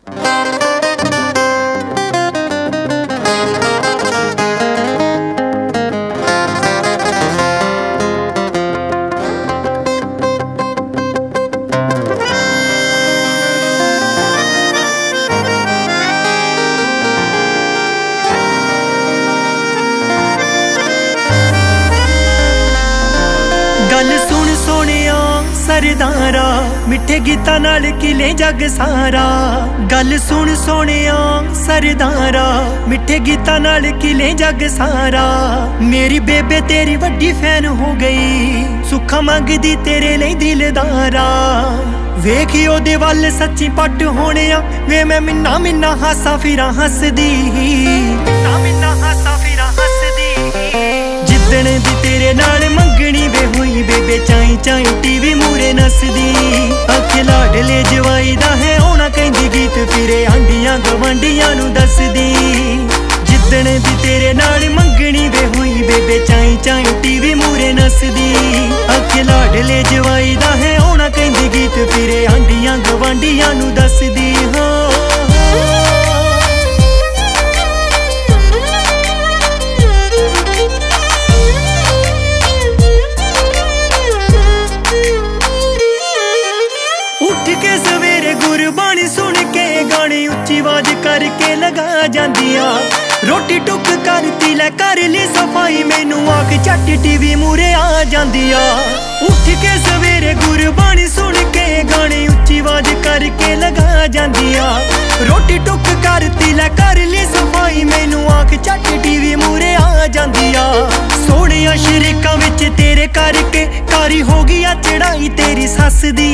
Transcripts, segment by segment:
गल सुन सोनिया सरदारा, मिठे गीतां नाल किले जग सारा। गल सुन सोनिया सरदारा, मिठे गीतां नाल किले जग सारा। मेरी बेबे तेरी वड्डी फैन हो गई, सुखा मंगदी तेरे लिए दिलदारा। वेखी ओदे वल सच्ची पट होने वे, मैं मिन्ना मिन्ना हासा फिरा हसदी, मिन्ना मिन्ना हासा फिरा हसदी। जिद्दण दी तेरे नाल मंगनी वे हुई बेबे, चाई चाई टीवी मूरे नसदी। आखे लाडले जवाई दा है होना कहंदी, गीत फिरे आंडियां गवांडियां नू दसदी। जिद्दण दी तेरे नाल मंगनी वे हुई बेबे, चाई चाई टीवी मूरे नसदी। आखे लाडले जवाई दा है होना कहंदी, गीत फिरे आंडियां गवांडियां नू दसदी। हो सवेरे गुरबाणी सुन के गाने उच्ची आवाज करके लगा जांदिया। रोटी टुक करती लै कर ली सफाई, मैनू आख झट टीवी मूरे आ जांदिया। उठ के सवेरे गुरबाणी सुन के गाने उच्ची आवाज करके लगा जांदिया। रोटी टुक करती लै कर ली सफाई, मैनू आख झट टीवी मूरे आ जांदिया। सोहणिया शरीकां विच तेरे करके कारी हो गई चढ़ाई तेरी सस दी,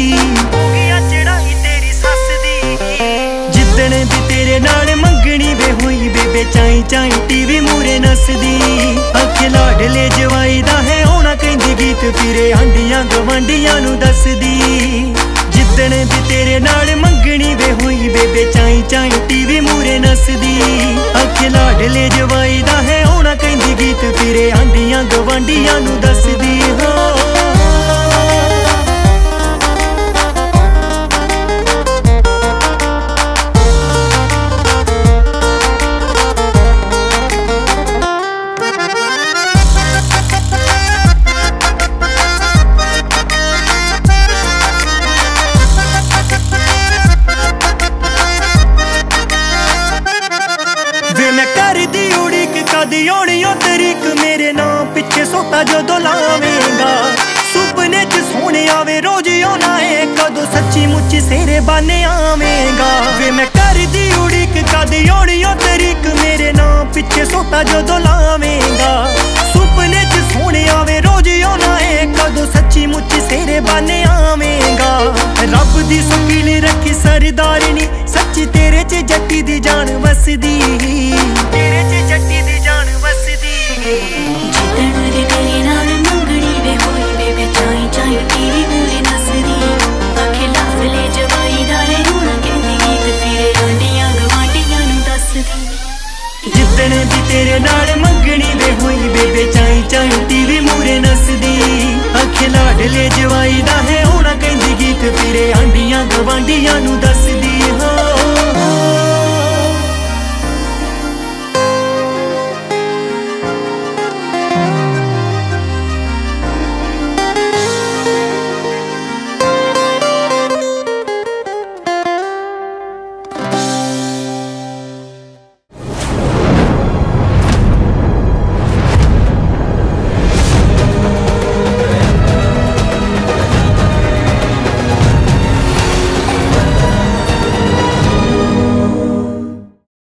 जिद्दण दी तेरे नाल मंगनी वे हुई बेबे, चाई चाई टीवी मूरे नसदी। आखे लाडले जवाई दा है होना कहंदी, गीत फिरे आंडियां गवांडियां नू दसदी। जिद्दण दी तेरे नाल मंगनी वे हुई बेबे, चाई चाई टीवी मूरे नसदी। आखे लाडले जवाई दा है होना कहंदी, गीत फिरे आंडियां गवांडियां नू दसदी। हो तरीक मेरे नाम पिछे सोता जो लावेगा। सुपने च सोने आवे रोज आना है, कदों सच्ची मुच्ची सेरे बाने आवेगा। वे मैं कर दी उड़ीक कद आनी तरीक मेरे नाम पिछे सोता जो लावेगा। सुपने च सोने आवे रोज आना है, कदों सच्ची मुच्ची सेरे बाने आवेगा। रब दी सुकीली रखी सरदारनी, सच्ची तेरे च जट्टी दी जान वसदी, तेरे च जट्टी दी जान वसदी। जिद्दण दी तेरे नाल मंगनी वे होई बेबे, चाई चाई टीवी मूरे नसदी। आखे लाडले जवाई दा है होना कहंदी, गीत फिरे आंडियां गवांडियां नू दसदी। जिद्दण दी तेरे नाल मंगनी वे हुई बेबे, चाई चाई टीवी मूरे नसदी। आखे लाडले जवाई दा है होना कहंदी, गीत फिरे आंडियां गवांडियां नू दसदी।